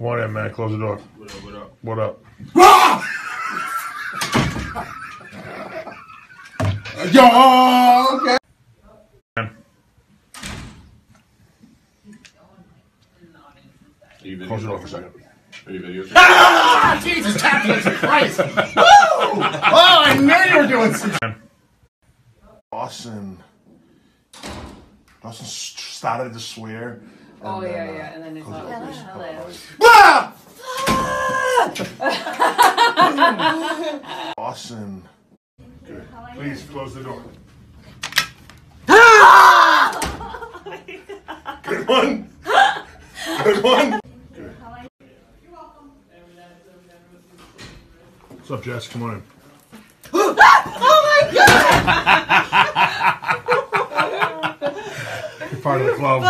Come on in, man. Close the door. What up? What up? Yo, okay. Close the door for a second. Are you videotaping? Ah, Jesus, Christ! Woo! Oh, I knew you were doing something. Dawson started to swear. Oh, yeah, and then it's like, hello. Ah! Dawson. Good. Please close the door. Good one. Good one. Good. What's up, Jess? Come on in. Oh my god! You're part of the club.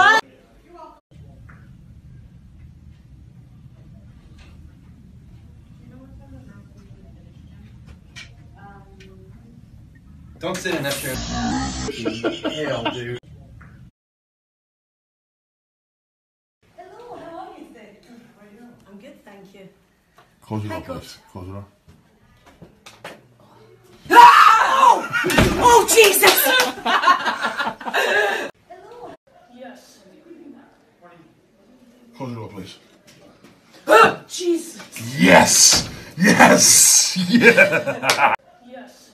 Don't sit in that chair. Hell, dude. Hello, how are you today? I'm good, thank you. Close the door, please. Close the door. Oh, Jesus! Hello. Yes. Close the door, please. Jesus! Yes. Yes. Yeah. Yes.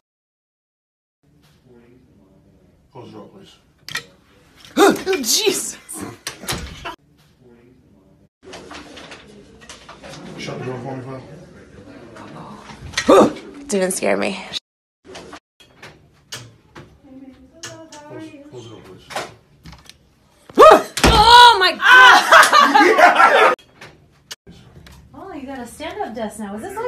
Close the door, please. Jesus! Shut the door for me, pal. Didn't scare me. Close the door, please. Oh my god! Oh, you got a stand-up desk now. Is this like